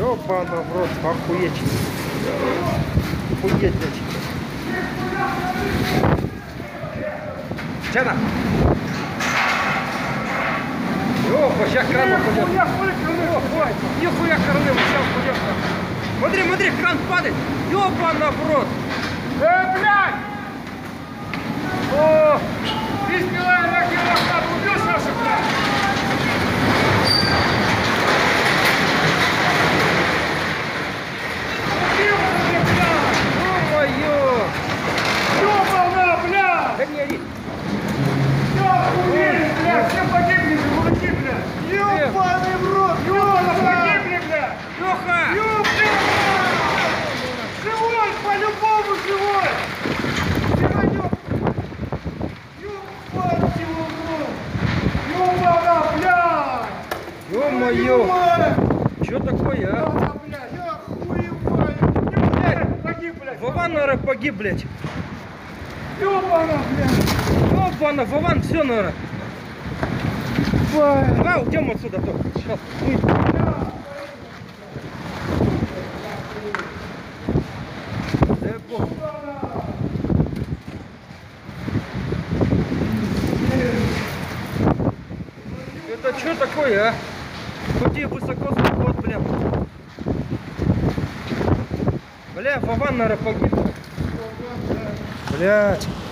Ёбана в рот, охуеть. Охуеть, блядь. Че там? Ёпа, сейчас кран упадет. Нихуя краны, сейчас упадет. Смотри, смотри, кран падает. Ёбана в рот. Блядь! О! Бисмилlah, рахимахтар, убьешь наших, блядь! Ё-моё! Ёбана, блядь! Да не ори. Все, убили, блядь! Все погибли, мужики, блядь! Ёбаный в рот! Ёбана, погибли, блядь! Лёха! Ёбана! Живой, по-любому живой! Ёбать его в рот! Ёбана, блядь! Ё-моё! Чё такое, а? Ёбана, блядь! Я охуеваю! Погиб, блядь! Вован, наверное, погиб, блядь. Ёбана, блядь! Ёбана, Вован, все, наверное. Давай уйдем отсюда только. Сейчас. Дай бог. Это что такое, а? Хоть и высоко заход, бля. Бля, Вован, наверное, погиб. Блядь.